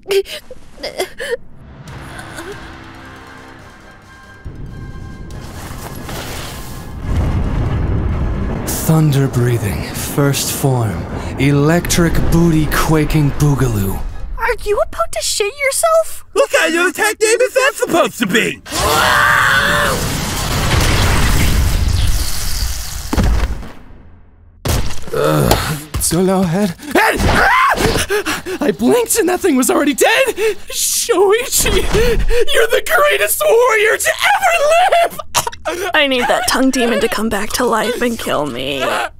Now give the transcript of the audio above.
Thunder breathing, first form, electric booty quaking boogaloo. Are you about to shit yourself? What kind of attack name is that supposed to be? So now head. I blinked and that thing was already dead! Shoichi, you're the greatest warrior to ever live! I need that tongue demon to come back to life and kill me.